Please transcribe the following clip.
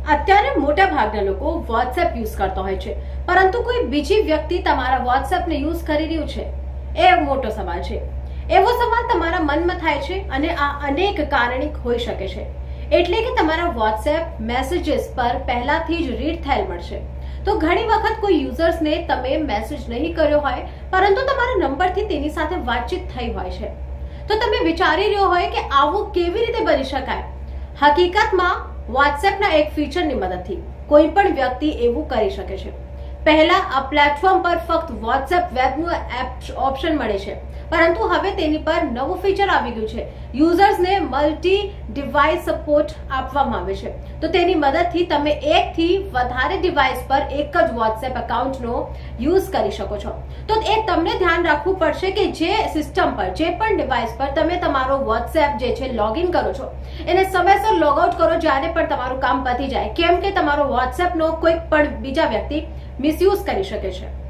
અત્યારે મોટા ભાગના લોકો વોટ્સએપ યુઝ કરતા હોય છે, પરંતુ કોઈ બીજી વ્યક્તિ તમારા વોટ્સએપને યુઝ કરી રહ્યું છે એ મોટો સવાલ છે. એવો સવાલ તમારા મનમાં થાય છે અને આ અનેક કારણિક હોઈ શકે છે. એટલે કે તમારા વોટ્સએપ મેસેજીસ પર પહેલાથી જ રીડ થયેલ મળશે. તો ઘણી વખત કોઈ યુઝર્સને તમે મેસેજ નહીં કર્યો હોય, પરંતુ તમારા નંબરથી તેની સાથે વાતચીત થઈ હોય છે. તો તમે વિચારી રહ્યો હોય કે આવું કેવી રીતે બની શકાય. હકીકતમાં વોટ્સએપના એક ફીચરની મદદથી કોઈ પણ વ્યક્તિ એવું કરી શકે છે. પહેલા આ પ્લેટફોર્મ પર ફક્ત વોટ્સએપ વેબનું ઓપ્શન મળે છે, પરંતુ હવે તેની પર નવું ફીચર આવી ગયું છે. યુઝર્સને મલ્ટી ડિવાઇસ સપોર્ટ આપવામાં આવે છે. તો તેની મદદથી તમે એકથી વધારે ડિવાઇસ પર એક જ વોટ્સએપ એકાઉન્ટનો યુઝ કરી શકો છો. તો એ તમને ધ્યાન રાખવું પડશે કે જે સિસ્ટમ પર, જે પણ ડિવાઇસ પર તમે તમારો વોટ્સએપ જે છે લોગિન કરો છો, એને સમયસર લોગ આઉટ કરો જ્યારે પણ તમારું કામ પતી જાય, કેમ કે તમારો વોટ્સએપનો કોઈ પણ બીજા વ્યક્તિ મિસયુઝ કરી શકે છે.